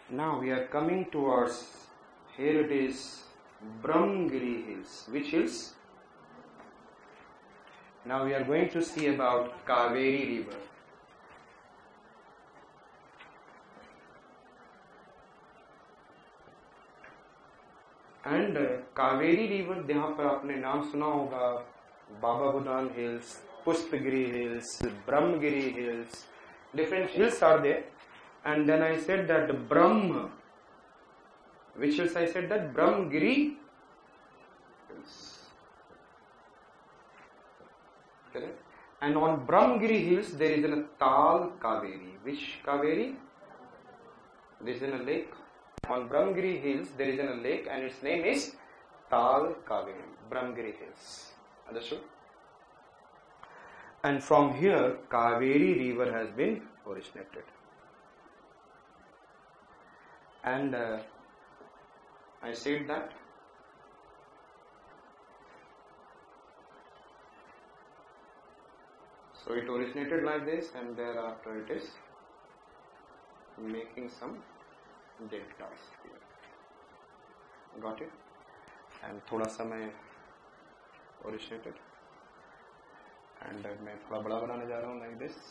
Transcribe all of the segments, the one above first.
Now we are coming towards, here it is Brahmagiri Hills. Which hills? Now we are going to see about Kaveri River. And Kaveri River, यहाँ पर आपने नाम सुना होगा, Baba Budan Hills, Pushpagiri Hills, Brahmagiri Hills, different hills are there. And then I said that Brahm, which hills I said that? Brahmagiri Hills. Correct? And on Brahmagiri Hills there is a Tal Kaveri. Which Kaveri? This is in a lake. On Brahmagiri Hills there is a lake and its name is Tal Kaveri, Brahmagiri Hills. Understood? And from here Kaveri river has been originated. And I said that so it originated like this, and thereafter it is making some deltas here. Got it? And थोड़ा सा मैं originated and मैं थोड़ा बड़ा बनाने जा रहा हूँ like this.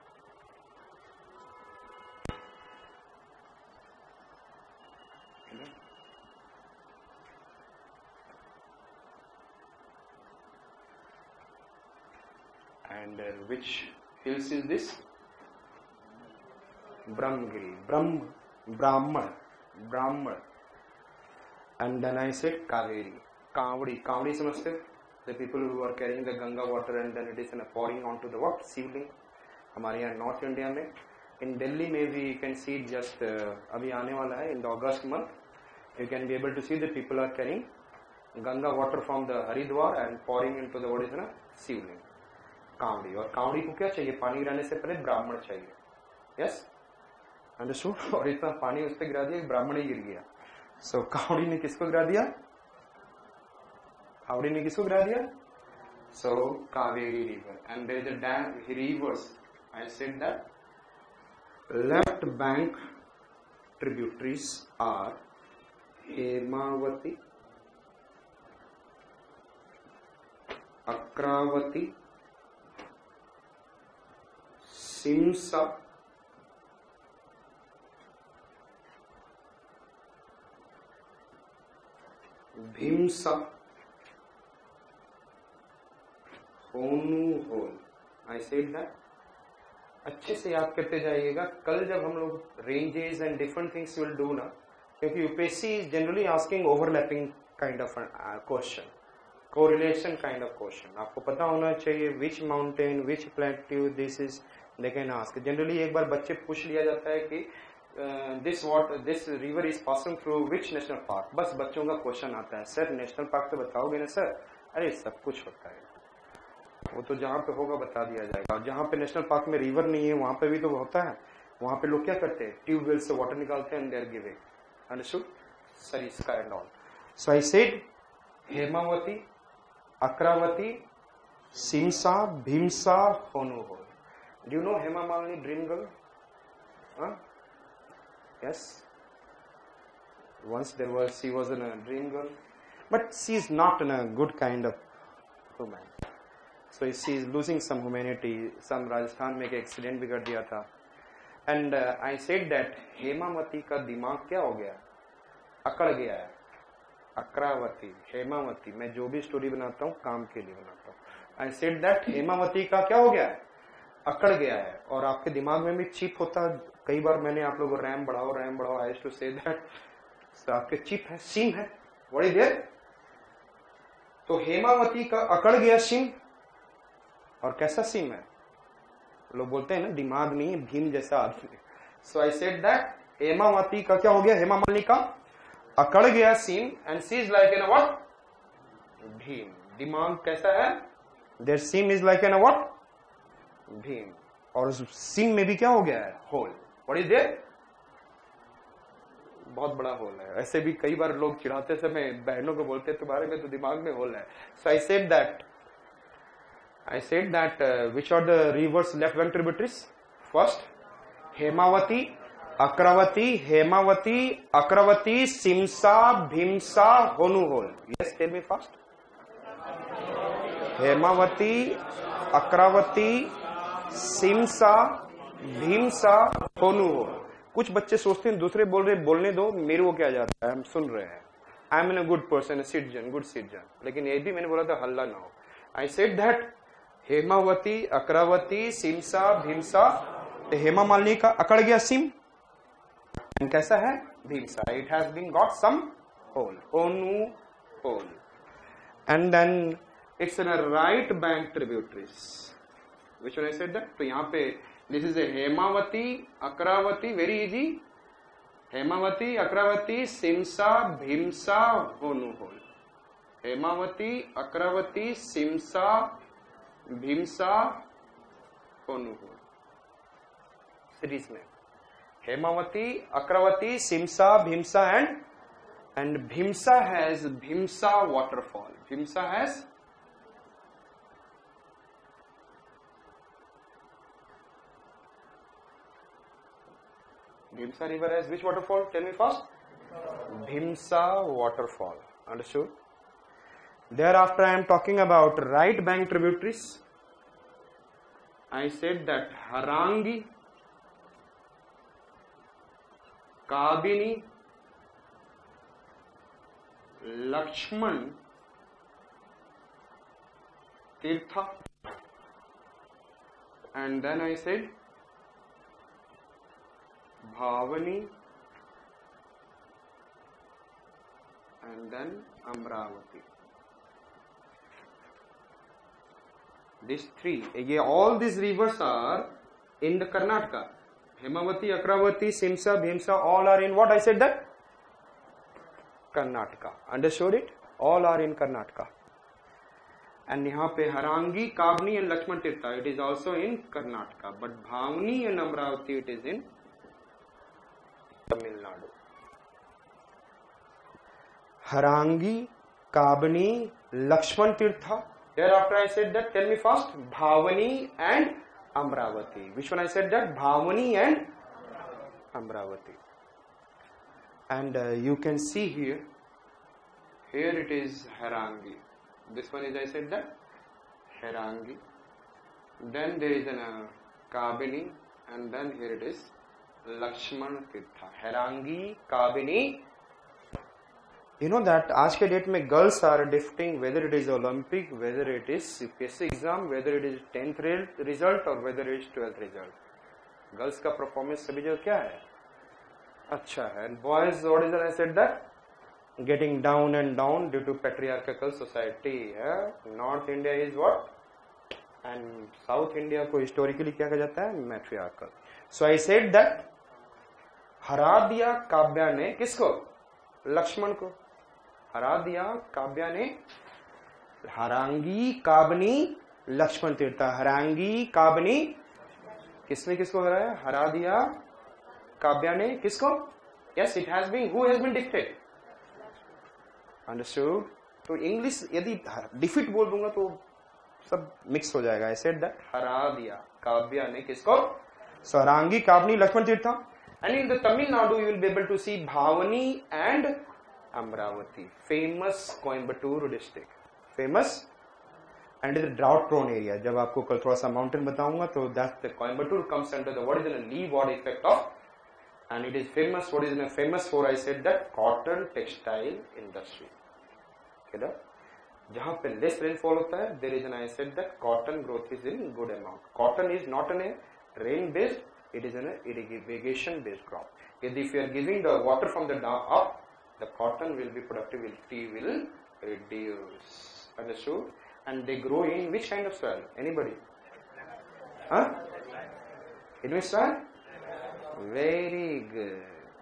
And which hills is this? Brahmagiri, Brahman. And then I said Kaveri, Kavadi समझते हो? The people who are carrying the Ganga water and then it is pouring onto the what? Shivling. हमारे यहाँ North India में, in Delhi में भी you can see just अभी आने वाला है in the August month. You can be able to see the people are carrying Ganga water from the Haridwar and pouring into the what is na Shivling. कावड़ी, और कावड़ी को क्या चाहिए? पानी गिराने से पहले ब्राह्मण चाहिए. Yes, understood? और इतना पानी उस पर गिरा दिया कि ब्राह्मण ही गिर गया. सो कावड़ी ने किसको गिरा दिया? कावड़ी ने किसको गिरा दिया? So Kaveri river. And there is a dam rivers. I said that left bank tributaries are Hemavati, Akravati, Simsa, Bhimsa, Honu Hol. I said that. अच्छे से याद करते जाइएगा. कल जब हम लोग ranges and different things will do ना, क्योंकि UPSC is generally asking overlapping kind of question, correlation kind of question. आपको पता होना चाहिए which mountain, which plateau this is. They can ask. Generally एक बार बच्चे पूछ लिया जाता है कि this river is passing through which national park. बस बच्चों का क्वेश्चन आता है, सर नेशनल पार्क तो बताओगे ना सर? अरे सब कुछ होता है, वो तो जहाँ पे होगा बता दिया जाएगा. और जहाँ पे नेशनल पार्क में रिवर नहीं है वहाँ पे भी तो होता है. वहाँ पे लोग क्या करते हैं? ट्यूबवेल से वाटर निकालते हैं and they are giving. Understood? Sariska and all. So I said Hemavati, Akravati, Simsa, Bhimsa, Honuhol. Do you know Hema Malini, dream girl? Huh? Yes. Once she was in a dream girl, but she is not in a good kind of woman. So she is losing some humanity. Some Rajasthan में एक accident भी कर दिया था. And I said that Hemavati का दिमाग क्या हो गया? अकड़ गया है. अक्रावती, हेमावती, मैं जो भी स्टोरी बनाता हूँ काम के लिए बनाता हूँ. I said that हेमावती का क्या हो गया है? अकड़ गया है. और आपके दिमाग में भी चिप होता है. कई बार मैंने आप लोगों को रैम बढ़ाओ आई टू से दैट आपके चिप है, सिम है, व्हाट इज देयर? तो हेमावती का अकड़ गया सिम. और कैसा सिम है? लोग बोलते हैं ना दिमाग नहीं है, भीम जैसा आदमी. So I said that Hemavati का क्या हो गया? हेमा मालिनी का अकड़ गया SIM and see is like an what? Bhim. दिमाग कैसा है? There SIM is like an what? Bhim. और सिम में भी क्या हो गया है? होल. What is there? बहुत बड़ा होल है. ऐसे भी कई बार लोग चिढ़ाते समय बहनों को बोलते हैं तुम्हारे में तो दिमाग में होल है. So I said that which are the rivers left bank tributaries? First Hemavati, Akravati, Hemavati, Akravati, Simsa, Bhimsa, Honuhol. Yes, tell me fast. Hemavati, Akravati, Simsa, Bhimsa, Honuhol. कुछ बच्चे सोचते हैं दूसरे बोल रहे बोलने दो, मेरे को क्या जाता है, हम सुन रहे हैं. I am in a good person, citizen, good citizen. लेकिन ये भी मैंने बोला था हल्ला ना हो. I said that Hemavati, Akravati, Simsa, Bhimsa. Hema Malini का अकड़ गया सिम, कैसा है Bhimsa. It has been got some hole, Honu hole. And then it's in a right bank tributaries. Which one I said that. तो यहाँ पे this is a Hemavati, Akravati, very easy. Hemavati, Akravati, Simsa, Bhimsa, Honu hole. Hemavati, Akravati, Simsa, Bhimsa, Honu hole. Series में Hemavati, Akravati, Simsa, भीमसा and Bhimsa has Bhimsa waterfall. Bhimsa has Bhimsa river has which waterfall? Tell me first. Bhimsa waterfall. Understood? Thereafter I am talking about right bank tributaries. I said that Harangi, Kabini, Lakshman, Tirtha, and then I said Bhavani, and then Amravati. These three, all these rivers are in the Karnataka. Hemavati, Akravati, Simsa, Bhimsa, all are in what I said that? Karnataka. Understood it? All are in Karnataka. And यहाँ पे Harangi, Kabni and Lakshman Tirtha, it is also in Karnataka. But Bhavani and Amravati, it is in Tamil Nadu. Harangi, Kabni, Lakshman Tirtha. Thereafter I said that, tell me first, Bhavani and Amravati. Which one I said that? Bhavani and Amravati. And you can see here it is Harangi. This one is, I said that, Harangi. Then there is an Kabini, and then here it is Lakshman Tirtha. Harangi, Kabini. You know that आज के date में girls are drifting, whether it is Olympic, whether it is UPSC exam, whether it is 10th result or whether it is 12th result. Girls का performance सभी जगह क्या है? अच्छा है. And boys, what is it I said that? Getting down and down due to patriarchal society. North India is what? And South India को historically क्या कहा जाता है? Matriarchal. So I said that हरा दिया काव्या ने किसको? लक्ष्मण को. हरा दिया काव्या ने हरांगी, काबनी, लक्ष्मण तीर्था. हरांगी, काबनी, किसने किसको हराया? हरा दिया काव्या ने किसको? Yes, it has been. Who has been defeated? Understood? तो इंग्लिश यदि डिफीट बोल दूंगा तो सब मिक्स हो जाएगा. I said that हरा दिया काव्या ने किसको? So हरांगी, काबनी, Lakshman Tirtha. And in the Tamil Nadu you will be able to see Bhavani and Amravati, famous Coimbatore district, famous, and it is a drought prone area. जब आपको कल थोड़ा सा mountain बताऊंगा तो that the Coimbatore comes under the what is the leeward effect of, and it is famous. What is famous for? I said that cotton textile industry. Okay, जहाँ पे less rainfall होता है, there is an I said that cotton growth is in good amount. Cotton is not an rain based, it is an irrigation based crop. If you are giving the water from the down up, the cotton will be productivity will reduce. Understood? And they grow in which kind of soil? Anybody? Huh? In which soil? Very good.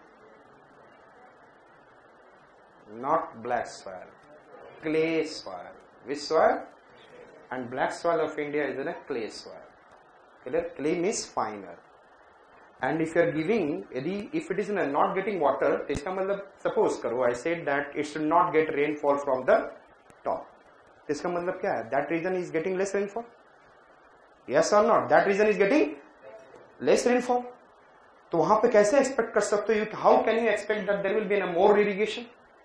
Not black soil. Clay soil. Which soil? And black soil of India is in a clay soil. Clay means finer. And if you are giving, if it is not getting water, इसका मतलब suppose करो, I said that it should not get rainfall from the top. इसका मतलब क्या है? That region is getting less rainfall. Yes or not? That region is getting less rainfall. तो वहां पे कैसे एक्सपेक्ट कर सकते हो, how can you expect that there will be a more irrigation?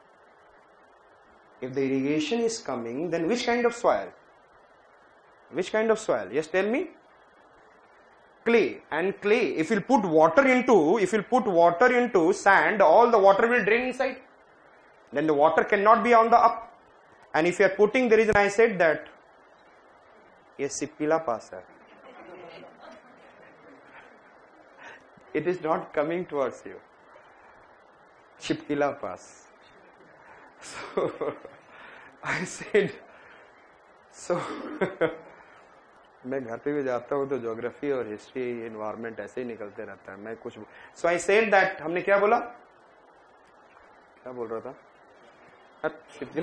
If the irrigation is coming, then which kind of soil? Which kind of soil? Yes, tell me. Clay. And clay, if you put water into sand, all the water will drain inside. Then the water cannot be on the up. And if you are putting, there is, I said that, yes, Sipila pass, sir. It is not coming towards you. Chipkila pass. So, I said, so, मैं घर पे भी जाता हूँ तो geography और history environment ऐसे ही निकलते रहता है, मैं कुछ, सो आई सेड दैट, हमने क्या बोला, क्या बोल रहा था,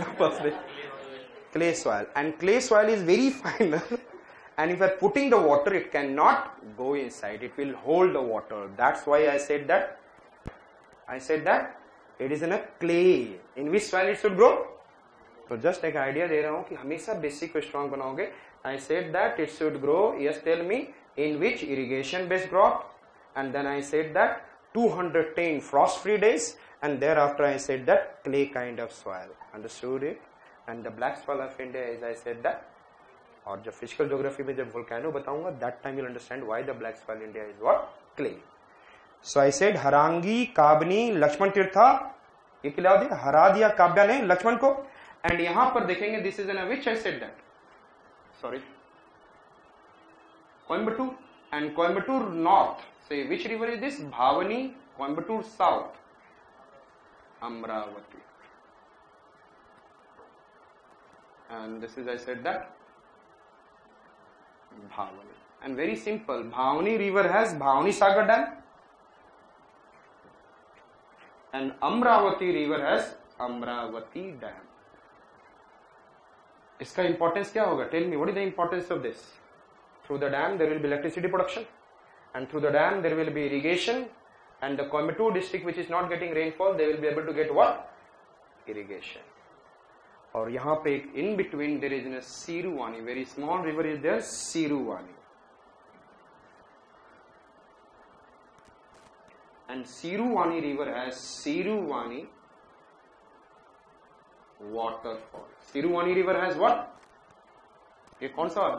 clay soil, and clay soil is very fine and if you are putting the water it cannot go inside, it will hold the water. That's why I said that it is in a clay. In which soil it should grow? तो just एक idea दे रहा हूं कि हमेशा basic को strong बनाओगे. I said that it should grow, yes tell me, in which irrigation based crop, and then I said that 210 frost free days, and thereafter I said that clay kind of soil. Understood it? And the black soil of India is, I said that, और जब physical geography में जब volcano बताऊंगा, that time you'll understand why the black soil India is what? Clay. So I said हरांगी, काबनी, Lakshman तीर्था, ये खिला दिया, हरा दिया काव्या ने लक्ष्मण को. एंड यहां पर देखेंगे this is in which I said that, sorry, Coimbatore, and Coimbatore north से which river is this? Bhavani. Coimbatore south, Amaravati. And this is, I said that, Bhavani. And very simple, Bhavani river has Bhavani Sagar Dam and Amravati river has Amravati Dam. इसका importance क्या होगा? Tell me, what is the importance of this? Through the dam there will be electricity production, and through the dam there will be irrigation, and the Coimbatore district which is not getting rainfall, they will be able to get what? Irrigation. और यहाँ पे एक in between there is a Siruvani, very small river is there, Siruvani. And Siruvani river has Siruvani waterfall. Siruvani river has what? ये कौन सा?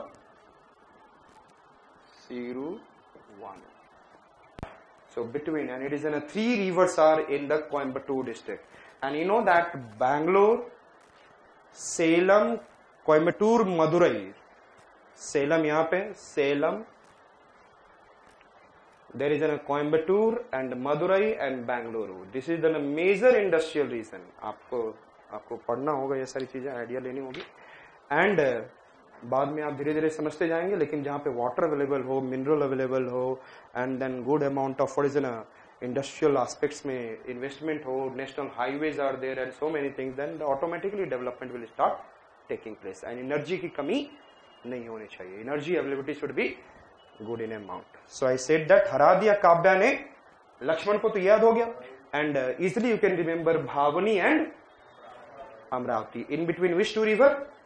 Siruvani. So between, and it is in a 3 rivers are in the Coimbatore district. And you know that Bangalore, Salem, Coimbatore, Madurai, Salem यहाँ पे, Salem, there is a Coimbatore and Madurai and Bangalore. This is the major industrial region. आपको पढ़ना होगा ये सारी चीजें, idea लेनी होगी, एंड बाद में आप धीरे धीरे समझते जाएंगे. लेकिन जहाँ पे वाटर अवेलेबल हो, मिनरल अवेलेबल हो, and then good amount of what is ना इंडस्ट्रियल एस्पेक्ट्स में इन्वेस्टमेंट हो, national highways are there and so many things, then automatically development will start taking place. And energy की कमी नहीं होनी चाहिए, energy availability should be good in amount. So I said that हरा दिया काव्या ने लक्ष्मण को, तो याद हो गया, and easily you can remember Bhavani and Amaravati. In between which 2 river?